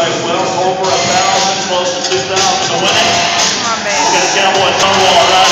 race well over 1,000, close to 2,000 to win it. Come on, baby. Got Cowboy Stonewall right.